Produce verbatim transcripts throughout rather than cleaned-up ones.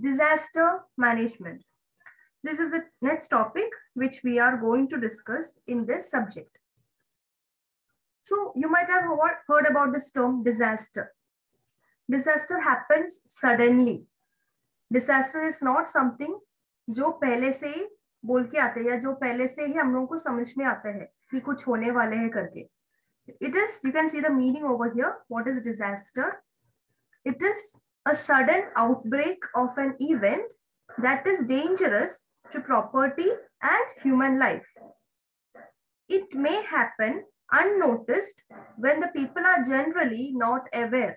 Disaster management. This is the next topic which we are going to discuss in this subject. So you might have heard about this term disaster. Disaster happens suddenly. Disaster is not something जो पहले से ही बोल के आते हैं या जो पहले से ही हम लोगों को समझ में आता है कि कुछ होने वाले हैं करके. It is, you can see the meaning over here. What is disaster? It is a sudden outbreak of an event that is dangerous to property and human life. It may happen unnoticed when the people are generally not aware.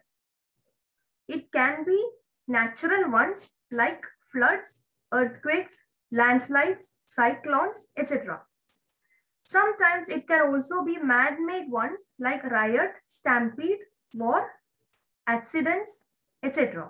It can be natural ones like floods, earthquakes, landslides, cyclones, et cetera. Sometimes it can also be man-made ones like riot, stampede, war, accidents, et cetera.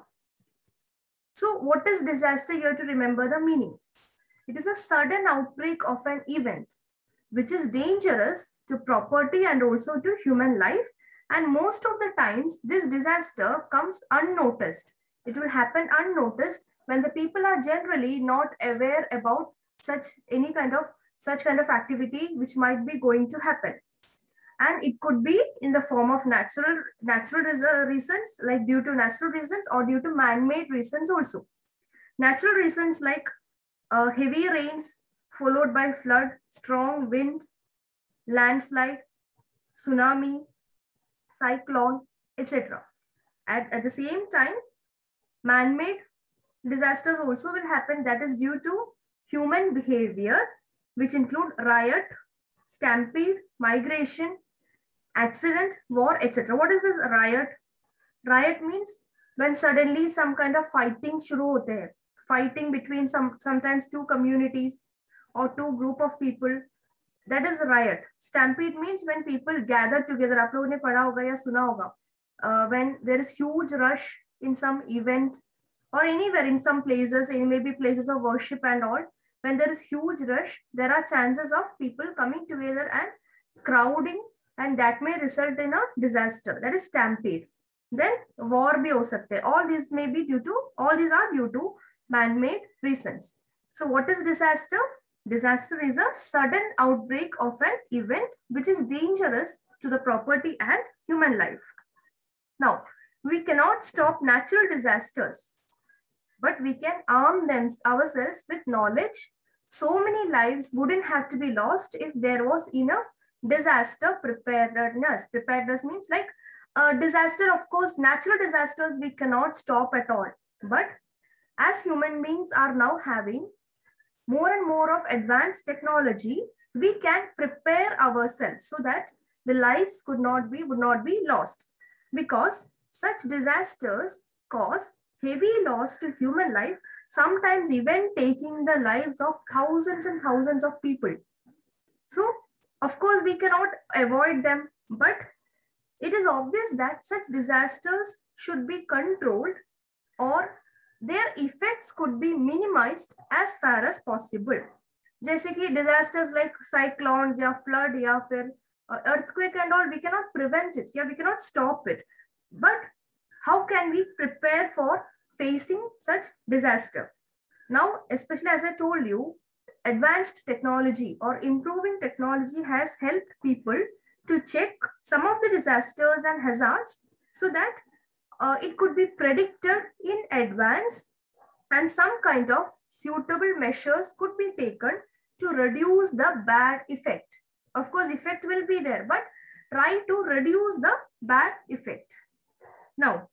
So what is disaster? You have to remember the meaning. It is a sudden outbreak of an event which is dangerous to property and also to human life. And most of the times this disaster comes unnoticed. It will happen unnoticed when the people are generally not aware about such any kind of such kind of activity which might be going to happen. And it could be in the form of natural natural reasons, like due to natural reasons, or due to man-made reasons also. Natural reasons like uh, heavy rains followed by flood, strong wind, landslide, tsunami, cyclone, et cetera. At, at the same time, man-made disasters also will happen, that is due to human behavior, which include riot, stampede, migration, accident, war, et cetera. What is this riot? Riot means when suddenly some kind of fighting shuru hote hai. Fighting between some sometimes two communities or two group of people. That is riot. Stampede means when people gather together. आप लोगों ने पढ़ा होगा या सुना होगा. Uh, when there is huge rush in some event or anywhere in some places, in maybe places of worship and all. When there is huge rush, there are chances of people coming together and crowding, and that may result in a disaster. That is stampede. Then war bhi ho sakte. All these may be due to, all these are due to man-made reasons. So what is disaster? Disaster is a sudden outbreak of an event which is dangerous to the property and human life. Now, we cannot stop natural disasters, but we can arm them ourselves with knowledge. So many lives wouldn't have to be lost if there was enough disaster preparedness. Preparedness means like a disaster, of course, natural disasters we cannot stop at all. But as human beings are now having more and more of advanced technology, we can prepare ourselves so that the lives could not be, would not be lost. Because such disasters cause heavy loss to human life, sometimes even taking the lives of thousands and thousands of people. So, of course, we cannot avoid them, but it is obvious that such disasters should be controlled or their effects could be minimized as far as possible. जैसे कि disasters like cyclones या flood या फिर earthquake and all, we cannot prevent it, yeah, we cannot stop it. But how can we prepare for facing such disaster? Now, especially as I told you, advanced technology or improving technology has helped people to check some of the disasters and hazards so that uh, it could be predicted in advance and some kind of suitable measures could be taken to reduce the bad effect. Of course, effect will be there, but try to reduce the bad effect. Now,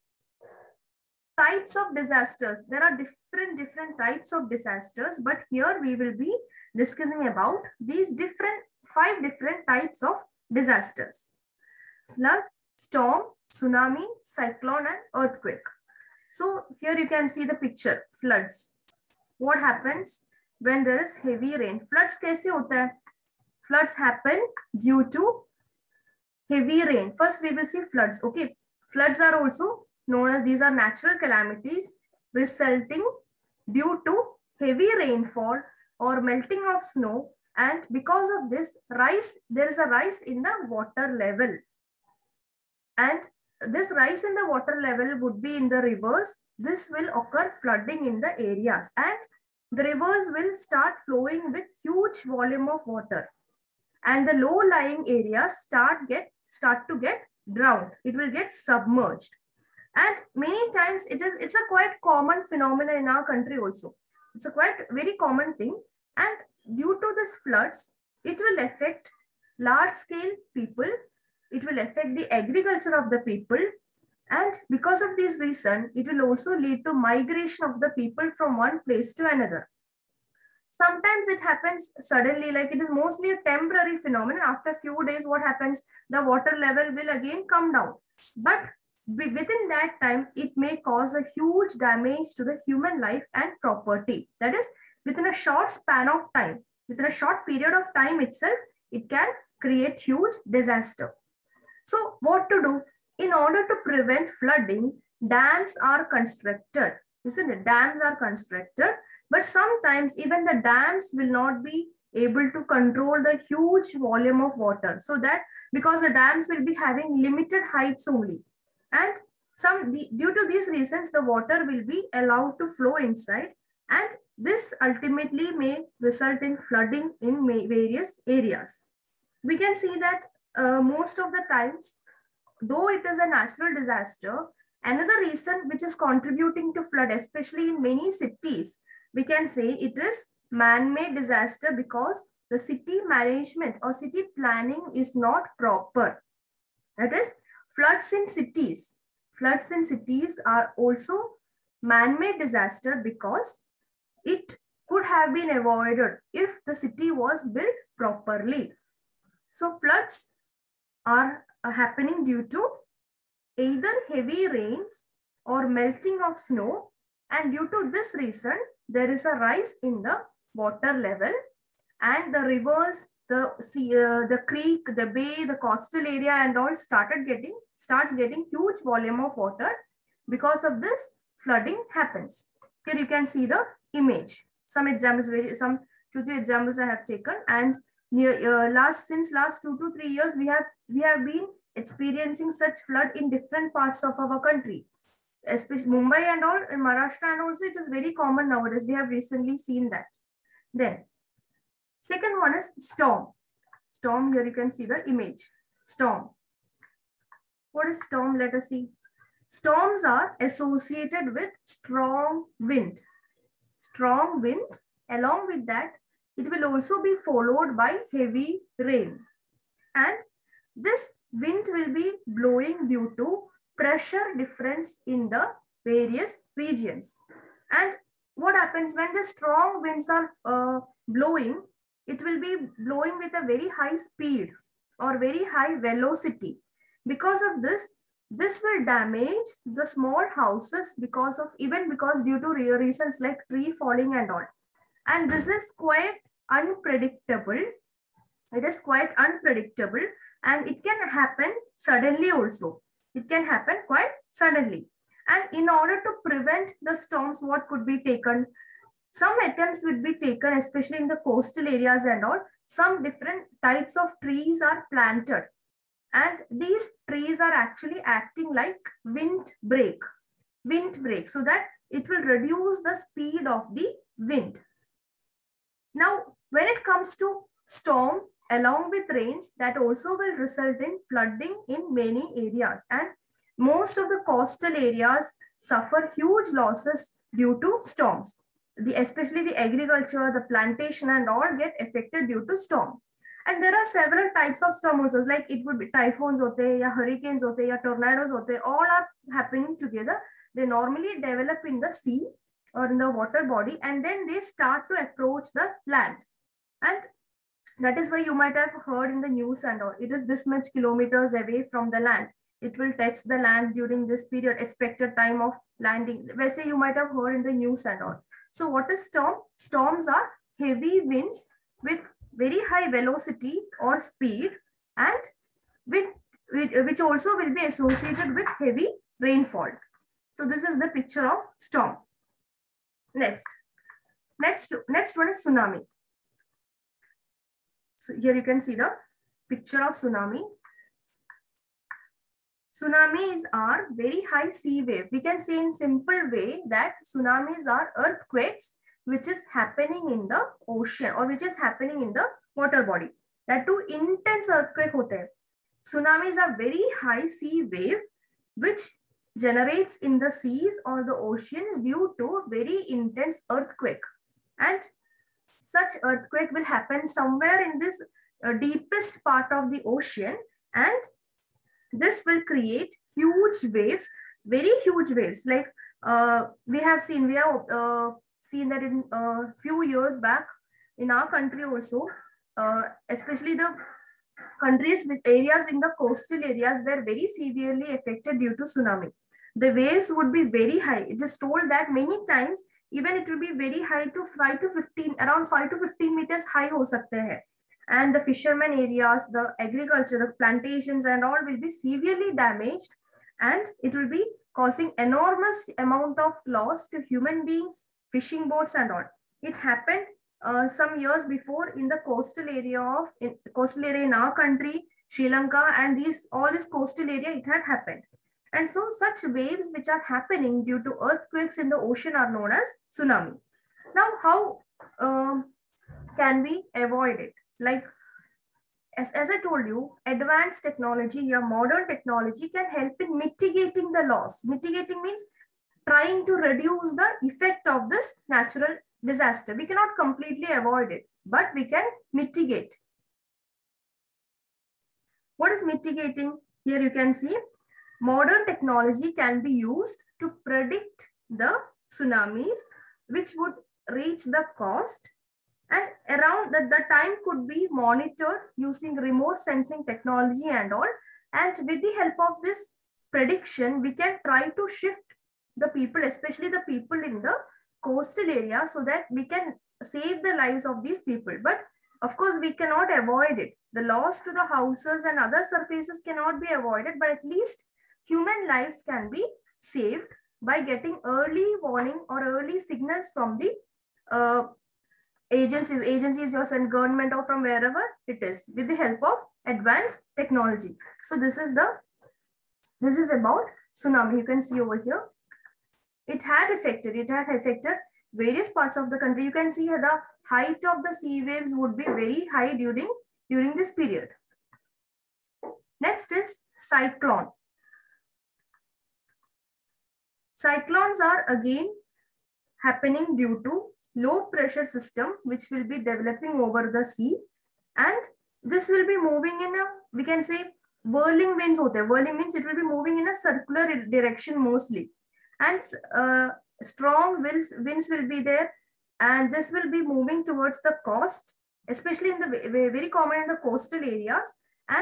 types of disasters. There are different, different types of disasters, but here we will be discussing about these different, five different types of disasters. Flood, storm, tsunami, cyclone, and earthquake. So here you can see the picture, floods. What happens when there is heavy rain? Floods kaise hota hai? Floods happen due to heavy rain. First we will see floods, okay? Floods are also known as, these are natural calamities resulting due to heavy rainfall or melting of snow, and because of this rise, there is a rise in the water level. And this rise in the water level would be in the rivers. This will occur flooding in the areas, and the rivers will start flowing with huge volume of water, and the low lying areas start get start to get drowned. It will get submerged. And many times it is it's a quite common phenomenon in our country also. It's a quite very common thing. And due to this floods, it will affect large scale people. It will affect the agriculture of the people. And because of this reason, it will also lead to migration of the people from one place to another. Sometimes it happens suddenly, like it is mostly a temporary phenomenon. After a few days, what happens? The water level will again come down. But within that time, it may cause a huge damage to the human life and property. That is, within a short span of time, within a short period of time itself, it can create huge disaster. So what to do? In order to prevent flooding, dams are constructed, isn't it? Dams are constructed, but sometimes even the dams will not be able to control the huge volume of water. So that because the dams will be having limited heights only. And some due to these reasons, the water will be allowed to flow inside, and this ultimately may result in flooding in various areas. We can see that uh, most of the times, though it is a natural disaster, another reason which is contributing to flood, especially in many cities, we can say it is man-made disaster because the city management or city planning is not proper. That is, floods in cities. Floods in cities are also man-made disaster because it could have been avoided if the city was built properly. So floods are happening due to either heavy rains or melting of snow, and due to this reason, there is a rise in the water level, and the rivers, the sea, uh, the creek, the bay, the coastal area and all started getting, starts getting huge volume of water. Because of this, flooding happens. Here you can see the image. Some examples, very, some two, three examples I have taken, and near uh, last since last two to three years, we have we have been experiencing such flood in different parts of our country, especially Mumbai and all, in Maharashtra and also it is very common nowadays. We have recently seen that. Then second one is storm. Storm, here you can see the image. Storm. What is storm? Let us see. Storms are associated with strong wind. Strong wind. Along with that, it will also be followed by heavy rain. And this wind will be blowing due to pressure difference in the various regions. And what happens when the strong winds are uh, blowing, it will be blowing with a very high speed or very high velocity. Because of this, this will damage the small houses because of, even because due to reasons like tree falling and all. And this is quite unpredictable. It is quite unpredictable, and it can happen suddenly also. It can happen quite suddenly. And in order to prevent the storms, what could be taken? Some attempts would be taken, especially in the coastal areas and all. Some different types of trees are planted. And these trees are actually acting like wind break. Wind break, so that it will reduce the speed of the wind. Now, when it comes to storm, along with rains, that also will result in flooding in many areas. And most of the coastal areas suffer huge losses due to storms. The, especially the agriculture, the plantation and all get affected due to storm. And there are several types of storm also, like it would be typhoons, hote, ya hurricanes, hote, ya tornadoes, hote, all are happening together. They normally develop in the sea or in the water body, and then they start to approach the land. And that is why you might have heard in the news and all, it is this much kilometers away from the land. It will touch the land during this period, expected time of landing. Say you might have heard in the news and all. So what is storm? Storms are heavy winds with very high velocity or speed, and with, with, which also will be associated with heavy rainfall. So this is the picture of storm. Next, next, next one is tsunami. So here you can see the picture of tsunami. Tsunamis are very high sea wave. We can say in simple way that tsunamis are earthquakes which is happening in the ocean or which is happening in the water body. That too intense earthquake hote hain. Tsunamis are very high sea wave which generates in the seas or the oceans due to very intense earthquake. And such earthquake will happen somewhere in this uh, deepest part of the ocean, and this will create huge waves, very huge waves. Like uh, we have seen, we have uh, seen that in a uh, few years back in our country also, uh, especially the countries with areas in the coastal areas were very severely affected due to tsunami. The waves would be very high. It is told that many times, even it will be very high to five to fifteen, around five to fifteen meters high ho sakte hai. And the fishermen areas, the agriculture, the plantations and all will be severely damaged, and it will be causing enormous amount of loss to human beings, fishing boats and all. It happened uh, some years before in the coastal area of in, coastal area in our country, Sri Lanka, and these all this coastal area it had happened. And so such waves which are happening due to earthquakes in the ocean are known as tsunami. Now, how um, can we avoid it? Like, as, as I told you, advanced technology, your modern technology can help in mitigating the loss. Mitigating means trying to reduce the effect of this natural disaster. We cannot completely avoid it, but we can mitigate. What is mitigating? Here you can see modern technology can be used to predict the tsunamis, which would reach the coast. And around that, the time could be monitored using remote sensing technology and all. And with the help of this prediction, we can try to shift the people, especially the people in the coastal area, so that we can save the lives of these people. But of course, we cannot avoid it. The loss to the houses and other surfaces cannot be avoided, but at least human lives can be saved by getting early warning or early signals from the uh, agencies, agencies or some government or from wherever it is, with the help of advanced technology. So this is the, this is about tsunami. You can see over here. It had affected, it had affected various parts of the country. You can see here the height of the sea waves would be very high during, during this period. Next is cyclone. Cyclones are again happening due to low pressure system which will be developing over the sea, and this will be moving in a, we can say, whirling winds. Whirling means it will be moving in a circular direction mostly, and uh, strong winds, winds will be there, and this will be moving towards the coast, especially in the very common in the coastal areas,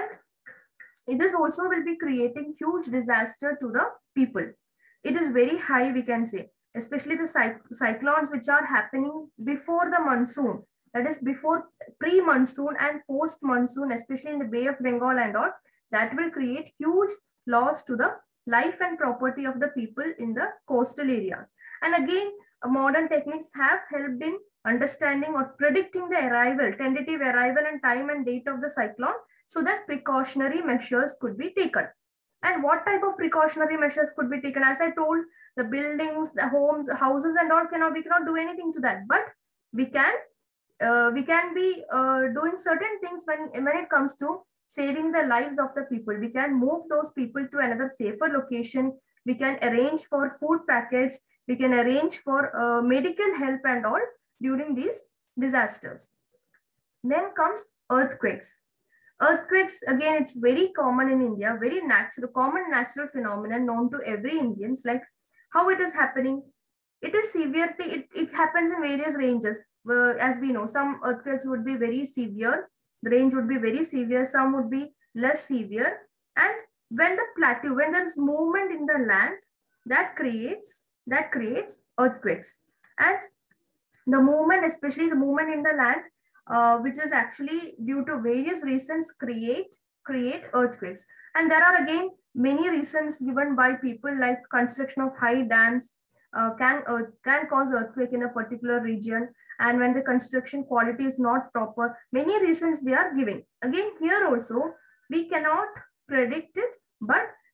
and this also will be creating huge disaster to the people. It is very high, we can say, especially the cyclones which are happening before the monsoon, that is before pre-monsoon and post-monsoon, especially in the Bay of Bengal and all, that will create huge loss to the life and property of the people in the coastal areas. And again, modern techniques have helped in understanding or predicting the arrival, tentative arrival and time and date of the cyclone, so that precautionary measures could be taken. And what type of precautionary measures could be taken? As I told, the buildings, the homes, houses and all, cannot, we cannot do anything to that, but we can uh, we can be uh, doing certain things when, when it comes to saving the lives of the people. We can move those people to another safer location. We can arrange for food packets. We can arrange for uh, medical help and all during these disasters. Then comes earthquakes. Earthquakes, again, it's very common in India, very natural, common natural phenomenon known to every Indians. Like how it is happening, it is severe, it, it happens in various ranges. Uh, as we know, some earthquakes would be very severe, the range would be very severe, some would be less severe. And when the plateau, when there is movement in the land, that creates, that creates earthquakes. And the movement, especially the movement in the land, Uh, which is actually due to various reasons create create earthquakes. And there are again many reasons given by people, like construction of high dams uh, can uh, can cause earthquake in a particular region, and when the construction quality is not proper, many reasons they are giving. Again, here also we cannot predict it, but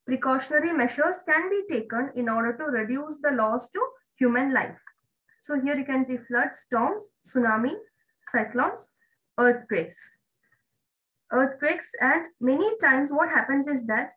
precautionary measures can be taken in order to reduce the loss to human life. So here you can see floods, storms, tsunami, cyclones, earthquakes. Earthquakes, and many times what happens is that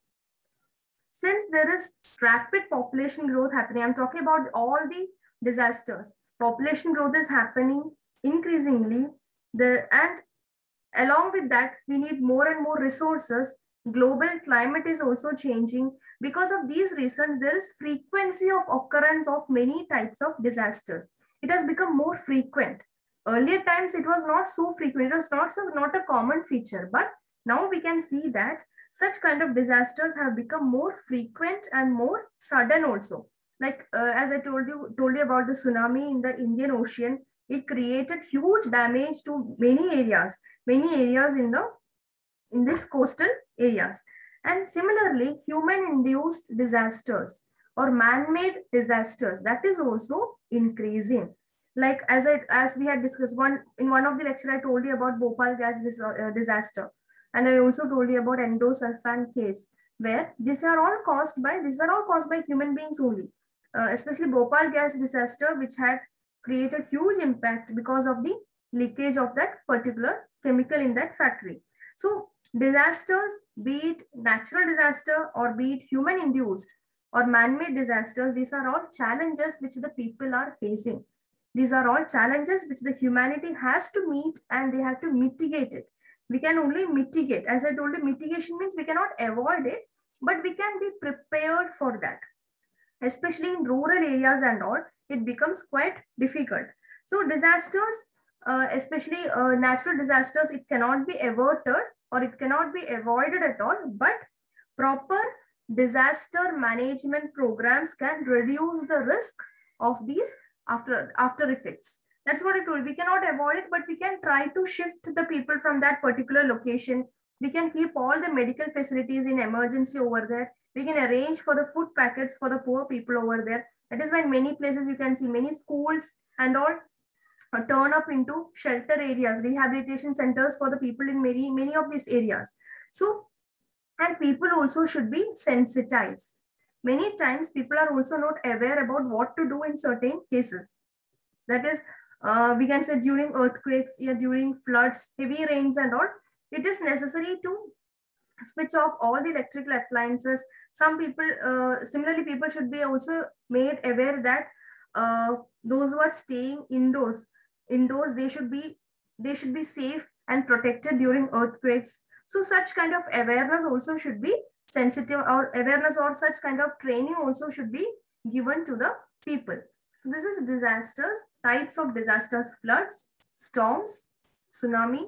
since there is rapid population growth happening, I'm talking about all the disasters, population growth is happening increasingly, the, and along with that, we need more and more resources. Global climate is also changing. Because of these reasons, there is frequency of occurrence of many types of disasters. It has become more frequent. Earlier times, it was not so frequent. It was not, so, not a common feature. But now we can see that such kind of disasters have become more frequent and more sudden also. Like uh, as I told you, told you about the tsunami in the Indian Ocean, it created huge damage to many areas, many areas in the in this coastal areas. And similarly, human-induced disasters or man-made disasters, that is also increasing. Like as I as we had discussed one in one of the lecture, I told you about Bhopal gas dis uh, disaster, and I also told you about endosulfan case, where these are all caused by these were all caused by human beings only. Uh, especially Bhopal gas disaster, which had created huge impact because of the leakage of that particular chemical in that factory. So disasters, be it natural disaster or be it human induced or man-made disasters, these are all challenges which the people are facing. These are all challenges which the humanity has to meet, and they have to mitigate it. We can only mitigate. As I told you, mitigation means we cannot avoid it, but we can be prepared for that. Especially in rural areas and all, it becomes quite difficult. So disasters, uh, especially uh, natural disasters, it cannot be averted or it cannot be avoided at all, but proper disaster management programs can reduce the risk of these after, after effects. That's what I told. We cannot avoid it, but we can try to shift the people from that particular location. We can keep all the medical facilities in emergency over there. We can arrange for the food packets for the poor people over there. That is why in many places you can see many schools and all uh, turn up into shelter areas, rehabilitation centers for the people in many, many of these areas. So, and people also should be sensitized. Many times people are also not aware about what to do in certain cases. That is, uh, we can say during earthquakes, yeah, during floods, heavy rains and all, it is necessary to switch off all the electrical appliances. Some people, uh, similarly, people should be also made aware that uh, those who are staying indoors, indoors, they should be, they should be safe and protected during earthquakes. So such kind of awareness also should be sensitive, or awareness or such kind of training also should be given to the people. So this is disasters, types of disasters: floods, storms, tsunami,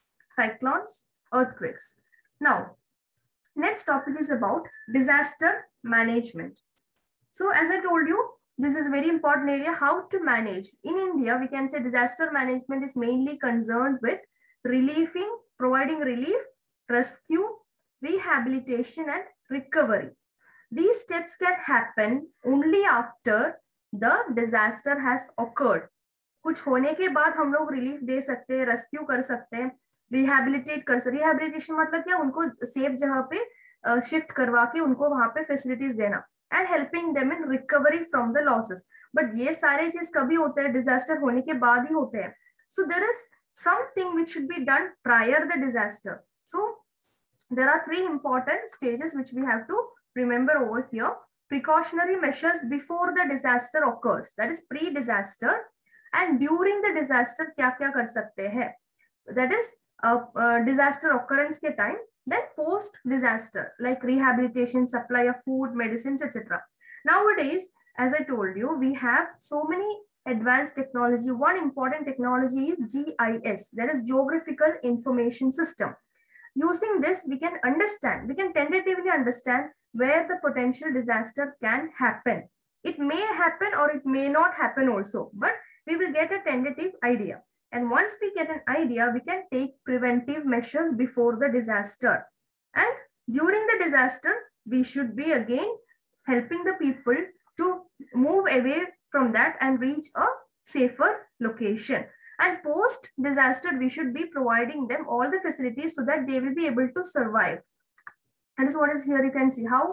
cyclones, earthquakes. Now, next topic is about disaster management. So as I told you, this is a very important area, how to manage. In India, we can say disaster management is mainly concerned with relieving, providing relief, rescue, rehabilitation and recovery. These steps can happen only after the disaster has occurred. कुछ होने के बाद हम लोग relief दे सकते हैं, rescue कर सकते हैं, रिहैबिलिटेट कर सकते हैं. रिहैबिलिटेशन मतलब क्या, उनको सेफ जगह पे शिफ्ट करवा के उनको वहां पे फैसिलिटीज देना, and helping them in recovery from the losses. But ये सारे चीज कभी होते हैं, डिजास्टर होने के बाद ही होते हैं. So there is something which should be done prior the disaster. So there are three important stages which we have to remember over here. Precautionary measures before the disaster occurs, that is pre-disaster, and during the disaster क्या क्या कर सकते हैं, that is uh, uh, disaster occurrence के time, then post disaster like rehabilitation, supply of food, medicines, et cetera. Nowadays, as I told you, we have so many advanced technology. One important technology is G I S, that is Geographical Information System. Using this, we can understand, we can tentatively understand where the potential disaster can happen. It may happen or it may not happen also, but we will get a tentative idea. And once we get an idea, we can take preventive measures before the disaster. And during the disaster, we should be again helping the people to move away from that and reach a safer location. And post disaster, we should be providing them all the facilities so that they will be able to survive. And so what is here, you can see how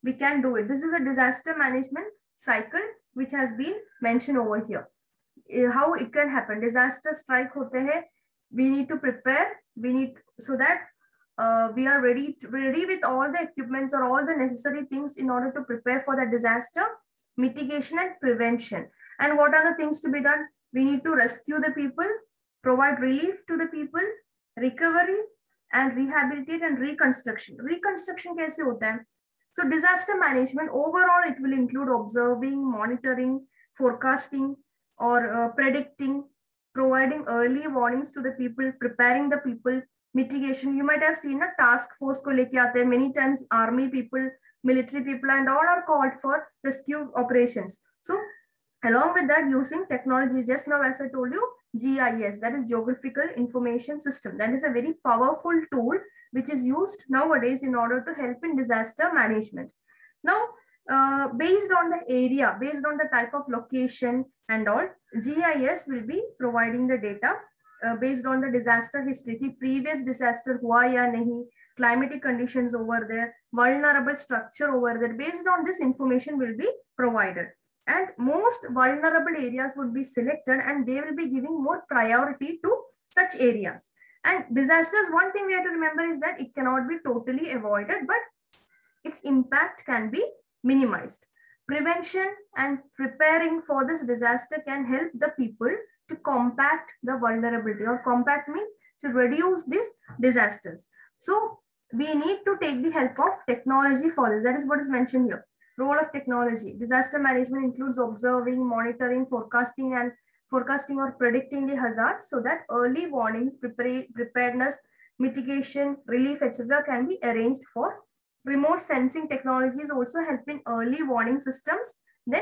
we can do it. This is a disaster management cycle which has been mentioned over here. Uh, how it can happen? Disaster strike hote hai. We need to prepare. We need so that uh, we are ready to, ready with all the equipments or all the necessary things in order to prepare for the disaster, mitigation and prevention. And what are the things to be done? We need to rescue the people, provide relief to the people, recovery and rehabilitate and reconstruction. Reconstruction kaise hota hai? So disaster management overall, it will include observing, monitoring, forecasting or uh, predicting, providing early warnings to the people, preparing the people, mitigation. You might have seen a task force ko leke aate hain. Many times army people, military people and all are called for rescue operations. So along with that, using technology, just now as I told you, G I S, that is Geographical Information System. That is a very powerful tool which is used nowadays in order to help in disaster management. Now, uh, based on the area, based on the type of location and all, G I S will be providing the data uh, based on the disaster history. The previous disaster hua ya nahi, climatic conditions over there, vulnerable structure over there. Based on this information will be provided. And most vulnerable areas would be selected and they will be giving more priority to such areas. And disasters, one thing we have to remember is that it cannot be totally avoided, but its impact can be minimized. Prevention and preparing for this disaster can help the people to combat the vulnerability, or combat means to reduce these disasters. So we need to take the help of technology for this. That is what is mentioned here. Role of technology. Disaster management includes observing, monitoring, forecasting and forecasting or predicting the hazards so that early warnings, prepare, preparedness, mitigation, relief, et cetera can be arranged for. Remote sensing technologies also help in early warning systems. Then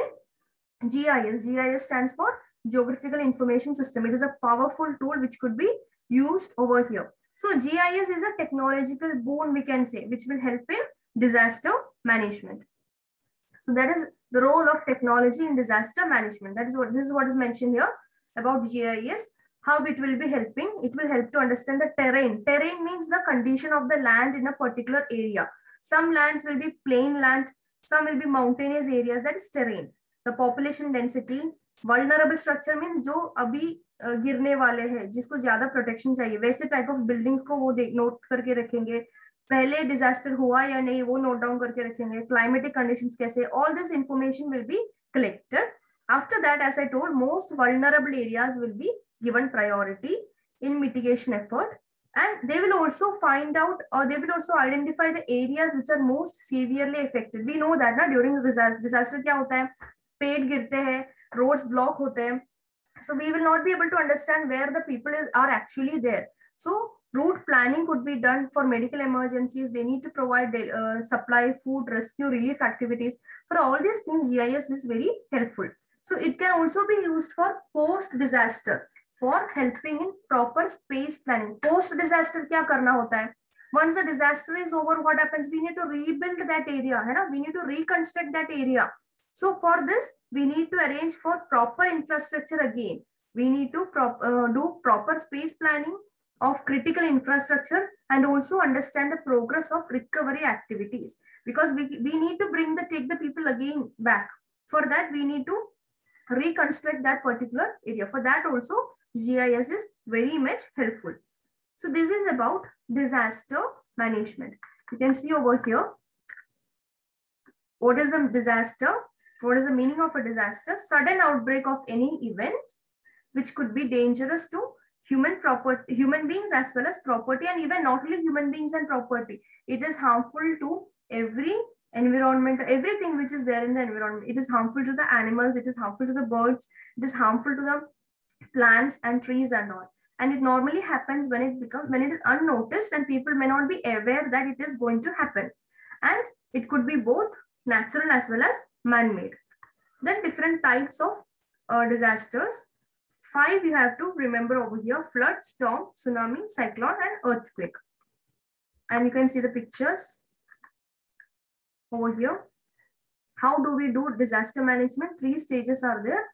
G I S. G I S stands for Geographical Information System. It is a powerful tool which could be used over here. So G I S is a technological boon, we can say, which will help in disaster management. So that is the role of technology in disaster management. That is what this is what is mentioned here about G I S. How it will be helping? It will help to understand the terrain. Terrain means the condition of the land in a particular area. Some lands will be plain land, some will be mountainous areas. That is terrain. The population density, vulnerable structure means जो अभी गिरने वाले हैं, जिसको ज्यादा protection चाहिए, वैसे type of buildings को वो नोट करके रखेंगे. पहले डिजास्टर हुआ या नहीं वो नोट डाउन करके रखेंगे. क्लाइमेटिक कंडीशंस कैसे, all this information will be collected. After that, as I told, most vulnerable areas will be given priority in mitigation effort, and they will also find out or they will also identify the areas which are most severely affected. We know that na, during disaster क्या होता है, पेड़ गिरते हैं, roads block होते हैं, so we will not be able to understand where the people is, are actually there. So route planning could be done for medical emergencies. They need to provide uh, supply, food, rescue, relief activities. For all these things, G I S is very helpful. So it can also be used for post-disaster, for helping in proper space planning. Post-disaster क्या करना होता है? Once the disaster is over, what happens? We need to rebuild that area, है ना? We need to reconstruct that area. So for this, we need to arrange for proper infrastructure again. We need to prop, uh, do proper space planning of critical infrastructure and also understand the progress of recovery activities, because we, we need to bring the take the people again back. For that, we need to reconstruct that particular area. For that also, G I S is very much helpful. So this is about disaster management. You can see over here, what is a disaster? What is the meaning of a disaster? Sudden outbreak of any event which could be dangerous to human property, human beings as well as property, and even not only human beings and property. It is harmful to every environment, everything which is there in the environment. It is harmful to the animals, it is harmful to the birds, it is harmful to the plants and trees and all. And it normally happens when it becomes when it is unnoticed and people may not be aware that it is going to happen. And it could be both natural as well as man-made. Then different types of uh, disasters. Five you have to remember over here: flood, storm, tsunami, cyclone, and earthquake. And you can see the pictures over here. How do we do disaster management? Three stages are there: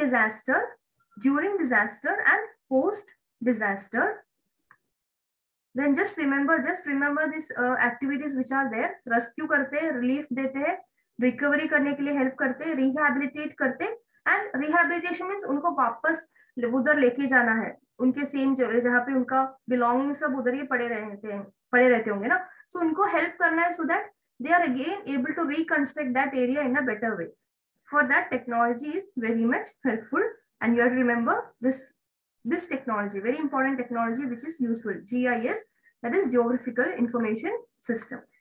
pre-disaster, during disaster, and post-disaster Then just remember, just remember these uh, activities which are there. Rescue करते हैं, relief देते हैं, recovery करने के लिए help करते हैं, rehabilitate करते हैं, and rehabilitation means उनको वापस उधर लेके जाना है, उनके सेम जगह जहाँ पे उनका belongings सब उधर ही पड़े रहते हैं, पड़े रहते होंगे ना, so उनको help करना है so that they are again able to reconstruct that area in a better way. For that, technology is very much helpful, and you have to remember this this technology, very important technology which is useful, G I S, that is Geographical Information System.